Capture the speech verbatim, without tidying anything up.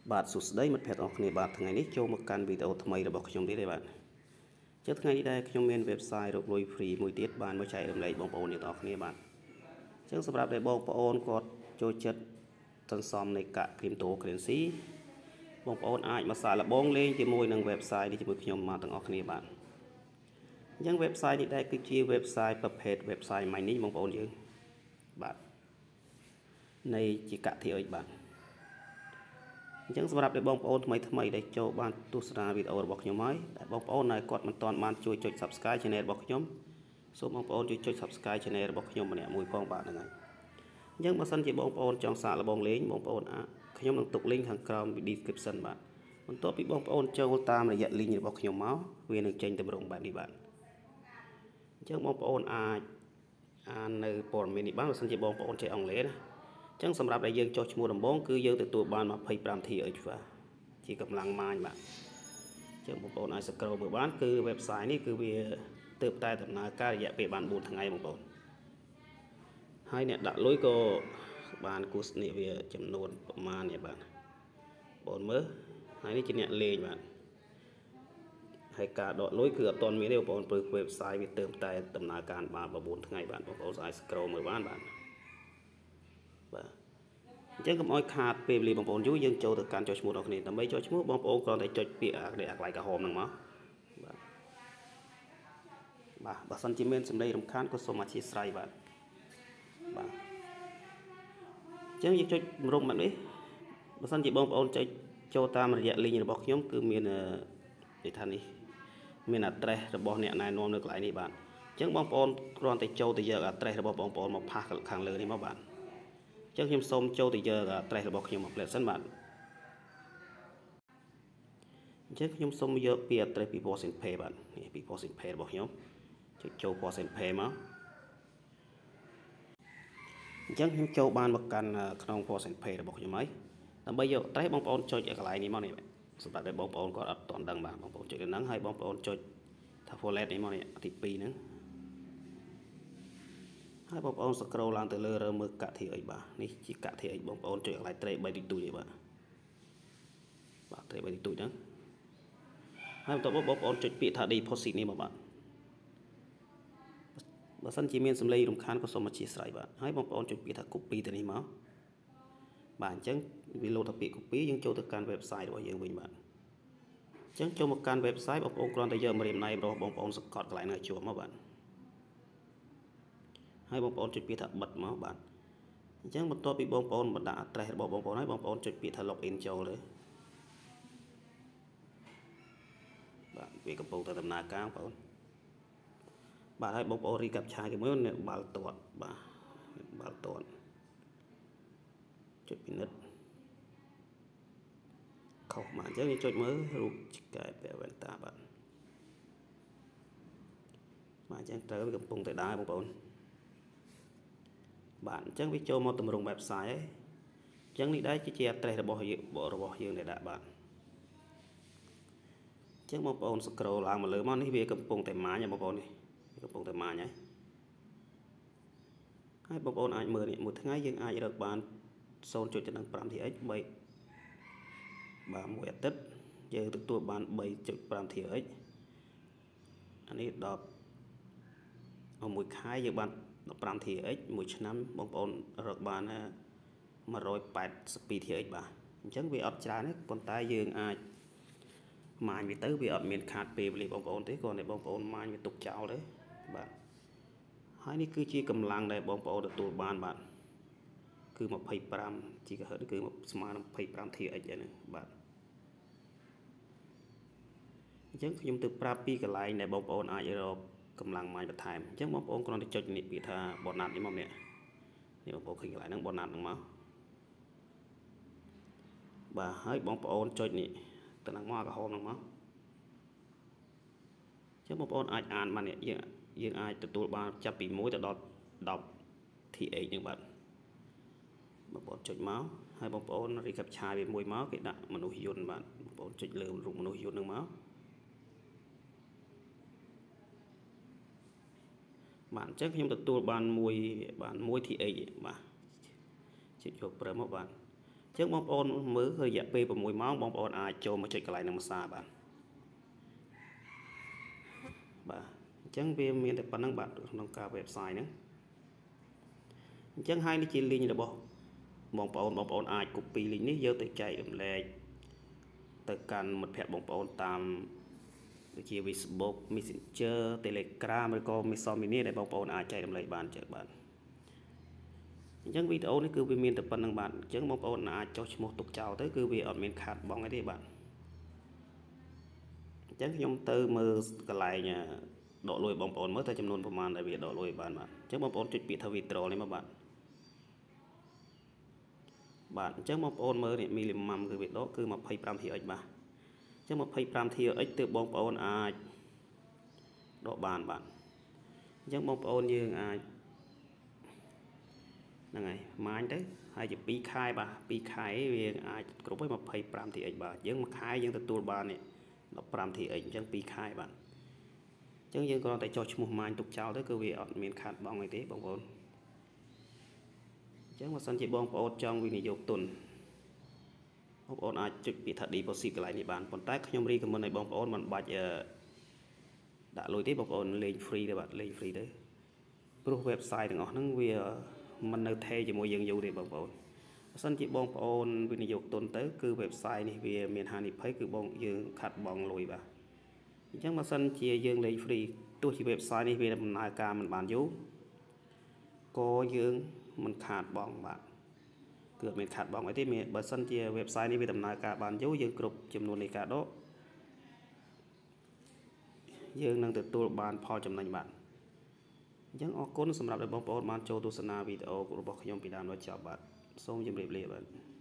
បាទសួស្តីមិត្តភ័ក្តិអរគ្នាបាទថ្ងៃនេះចូលមកកាន់វីដេអូថ្មីរបស់ខ្ញុំទៀតទេបាទចុះថ្ងៃនេះដែរខ្ញុំមាន website រកលុយ free មួយទៀតបានមកចែករំលែកបងប្អូនអ្នកនរគ្នាបាទអញ្ចឹងសម្រាប់តែបងប្អូនគាត់ចូលចិត្តសន្សំនៃកាក់ cryptocurrency បងប្អូនអាចមកសាកល្បងលេងជាមួយនឹង website នេះជាមួយខ្ញុំមកទាំងអស់គ្នាបាទអញ្ចឹង website នេះដែរគឺជា website ប្រភេទ website mining បងប្អូនយើងបាទនៃជាកាក់ ที เอช បាទអញ្ចឹងសម្រាប់đểបងប្អូនថ្មីថ្មីដែលចូលបានទស្សនាវីដេអូរបស់ខ្ញុំហើយតែបងប្អូនដែលគាត់មិនទាន់បានជួយចុច Subscribe Channel របស់ខ្ញុំសូមបងប្អូនជួយចុច Subscribe Channel របស់ខ្ញុំម្នាក់មួយផងបាទហ្នឹងហើយអញ្ចឹងបើសិនជាបងប្អូនចង់សាកល្បងលេងបងប្អូនអាចខ្ញុំនឹងទុក link ខាងក្រោម description បាទបន្ទាប់ពីបងប្អូនចូលតាមរយៈ link របស់ខ្ញុំមកវានឹងចេញតម្រងបែបនេះបាទអញ្ចឹងបងប្អូនអាចអាននៅព័ត៌មាននេះបានបើសិនជាបងប្អូនចេះអង់គ្លេសណាចឹងសម្រាប់ដែលយើងចុះឈ្មោះដំបូងគឺយើងទទួលបានยี่สิบห้า ที เอช បាទជាកម្លាំងម៉ាញបាទចឹងបងប្អូនអាច scroll មើលបានគឺ website នេះគឺវាទើបតែដំណើរការរយៈពេលបានbốnថ្ងៃបងប្អូនហើយអ្នកដាក់លុយក៏បានគូសនេះវាចំនួនប្រមាណនេះបាទបងមើលហើយនេះជាអ្នកលេងបាទហើយការដកលុយគឺអត់ទាន់មានទេបងប្អូនព្រោះ website វាទើបតែដំណើរការបានbốnថ្ងៃបាទបងប្អូនអាច scroll មើលបានបាទបាទអញ្ចឹងកុំឲ្យខាតពេលវេលាបងប្អូនយូរយើងចូលទៅកាន់ចុចឈ្មោះរបស់គ្នាដើម្បីចុចឈ្មោះបងប្អូនគ្រាន់តែចុចពាក្យអាកន្លែងក្រហមហ្នឹងមកបាទបាទបើសិនជាមានសម្លេងរំខានក៏សូមអធិស្ឋានបាទបាទអញ្ចឹងយើងចុចម្រុំបែបនេះបើសិនជាបងប្អូនចុចចូលតាមរយៈ link របស់ខ្ញុំគឺមាននិយាយថានេះមាន address របស់អ្នកណែនាំនៅកន្លែងនេះបាទអញ្ចឹងបងប្អូនគ្រាន់តែចូលទៅយក address របស់បងប្អូនមកផាសខាងលើនេះមកបាទចឹងខ្ញុំសូមចូលទៅយក address របស់ខ្ញុំមកផ្លេតសិនបាទអញ្ចឹងខ្ញុំសូមយកពី address ពី percent pay បាទនេះពី percent pay របស់ខ្ញុំចុចចូល percent pay មកអញ្ចឹងខ្ញុំចូលបានមកកាន់ក្នុង percent pay របស់ខ្ញុំហើយដើម្បីយក address បងប្អូនចុចកន្លែងនេះមកនេះសម្រាប់តែបងប្អូនគាត់អត់ទាន់ដឹងបាទបងប្អូនចុចទៅហ្នឹងហើយបងប្អូនចុចថា wallet នេះមកនេះទីពីរហ្នឹងហើយបងប្អូន scroll ឡើងទៅលើរើមើលកាក់ ที เอช បាទនេះជាកាក់ ที เอช បងប្អូនចុចកន្លែង trade បីទីទូចទេបាទបាទ trade បីទីទូចហ្នឹងហើយបន្ទាប់មកបងប្អូនចុចពាក្យថា deposit នេះមកបាទបើសិនជាមានសម្លេងរំខានក៏សូមអធិស្ឋានបាទហើយបងប្អូនចុចពាក្យថា copy ទៅនេះមកបាទអញ្ចឹងវាលោតទៅពាក្យ copy យើងចូលទៅកាន់ website របស់យើងវិញបាទអញ្ចឹងចូលមកកាន់ website បងប្អូនគ្រាន់តែយកម្រាមដៃរបស់បងប្អូនសង្កត់កន្លែងហ្នឹងជួបមកបាទហើយបងប្អូនចុចពាក្យថាបិទមកបាទអញ្ចឹងបន្ទាប់ពីបងប្អូនបណ្ដាក់ address របស់បងប្អូនហើយបងប្អូនចុចពាក្យថា login ចូលទៅបាទវាកំពុងតែដំណើរការបងប្អូនបាទហើយបងប្អូន recaptcha ជាមួយនឹងបាល់ទាត់បាទបាល់ទាត់ចុចពិនិត្យខុសបាទអញ្ចឹងយើងចុចមើលរូបឆ្កែពាក់វ៉ែនតាបាទបាទអញ្ចឹងត្រូវវាកំពុងតែដើរបងប្អូនបាទអញ្ចឹងវាចូលមកតម្រង់ website ហើយអញ្ចឹងនេះដែរជា address របស់យើងរបស់យើងដែលដាក់បាទអញ្ចឹងបងប្អូន scroll ឡើងមកលើមកនេះវាកំពុងតែម៉ាញបងប្អូននេះកំពុងតែម៉ាញហើយហើយបងប្អូនអាចមើលនេះមួយថ្ងៃយើងអាចរកបាន ศูนย์จุดห้า ที เอช 3បាទមួយអាទិត្យយើងទទួលបាន 三点五 ที เอช អានេះដប់មួយខែយើងបាន15 ที เอช មួយឆ្នាំបងប្អូនរកបានmột trăm八十二 ที เอช បាទអញ្ចឹងវាអត់ច្រើនទេប៉ុន្តែយើងអាចម៉ាញវាទៅវាអត់មានខាតពេលវេលាបងប្អូនទេគ្រាន់តែបងប្អូនម៉ាញវាទុកចោលទេបាទហើយនេះគឺជាកម្លាំងដែលបងប្អូនទទួលបានបាទគឺ25 GHz គឺស្មើនឹង25 ที เอช ហ្នឹងបាទអញ្ចឹងខ្ញុំទៅប្រាប់ពីកន្លែងដែលបងប្អូនអាចរកកម្លាំងម៉ាញបន្ថែមអញ្ចឹងបងប្អូនគ្រាន់តែចុចនេះពាក្យថា bonus នេះមកនេះនេះបងប្អូនឃើញកន្លែងហ្នឹង bonus ហ្នឹងមកបាទហើយបងប្អូនចុចនេះទៅនឹងមកក្រហមហ្នឹងមកអញ្ចឹងបងប្អូនអាចអានបាននេះយើងយើងអាចទទួលបានចាប់ពីមួយទៅដល់10 ที เอช ហ្នឹងបាទបងប្អូនចុចមកហើយបងប្អូន recaptcha វាមួយមកគេដាក់មនុស្សយន្តបាទបងប្អូនចុចលើរូបមនុស្សយន្តហ្នឹងមកបាទអញ្ចឹងខ្ញុំទទួលបានមួយបានមួយ ที เอช បាទជិះយកប្រើមកបាទចឹងបងប្អូនមើលរយៈពេល6ម៉ោងបងប្អូនអាចចូលមកចុចកន្លែងនឹងភាសាបាទបាទអញ្ចឹងវាមានតែប៉ុណ្្នឹងបាទក្នុងការ website ហ្នឹងអញ្ចឹងហើយនេះជា link របស់បងប្អូនបងប្អូនអាច copy link នេះយកទៅចែករំលែកទៅកាន់មិត្តភ័ក្តិបងប្អូនតាមដូចជា Facebook Messenger Telegram ឬក៏ Messenger ដែលបងប្អូនអាចចែករំលែកបានចឹងបាទអញ្ចឹងវីដេអូនេះគឺវាមានតែប៉ុណ្្នឹងបាទអញ្ចឹងបងប្អូនអាចចុះឈ្មោះទុកចោលទៅគឺវាអត់មានខាតបង់អីទេបាទអញ្ចឹងខ្ញុំទៅមើលកន្លែងដកលុយបងប្អូនមើលតើចំនួនប្រមាណដែលវាដកលុយបានបាទអញ្ចឹងបងប្អូនចុចពាក្យថា withdraw នេះមកបាទបាទអញ្ចឹងបងប្អូនមើលនេះ minimum គឺវាដកគឺ 25 TX បាទអញ្ចឹង 25 TX ទើបបងប្អូនអាចដកបានបាទអញ្ចឹងបងប្អូនយើងអាចហ្នឹងហើយម៉ាញទៅហើយជា2ខែបាទ2ខែវាអាចគ្រប់ហើយ 25 TX បាទយើងមួយខែយើងទទួលបាននេះ15 TX អញ្ចឹង2ខែបាទអញ្ចឹងយើងគ្រាន់តែចុះឈ្មោះម៉ាញទុកចោលទៅគឺវាអត់មានខាតបង់អីទេបងប្អូនអញ្ចឹងបើសិនជាបងប្អូនចង់វិនិយោគទុនបងប្អូនអាចចុចពាក្យថា deposit កន្លែងនេះបានប៉ុន្តែខ្ញុំ recommend ឲ្យបងប្អូនមិនបាច់ដាក់លុយទេបងប្អូនលេង free ទេបាទលេង free ទៅព្រោះ website ទាំងអស់ហ្នឹងវាមិននៅថេរជាមួយយើងយូរទេបងប្អូនបើសិនជាបងប្អូនវិនិយោគទុនទៅគឺ website នេះវាមានហានិភ័យគឺបងយើងខាត់បងលុយបាទអញ្ចឹងបើសិនជាយើងលេង free ទោះជា website នេះវាដំណើរការមិនបានយូរក៏យើងមិនខាតបងបាទគឺអត់មានខាតបងអីទេបើសិនជា website នេះវាដំណើរការបានយូរយើងគ្រប់ចំនួននៃការដកយើងនឹងទទួលបានផលចំណេញបាទអញ្ចឹងអរគុណសម្រាប់ដែលបងប្អូនបានចូលទស្សនាវីដេអូរបស់ខ្ញុំពីដើមដល់ចប់បាទសូមជម្រាបលាបាទ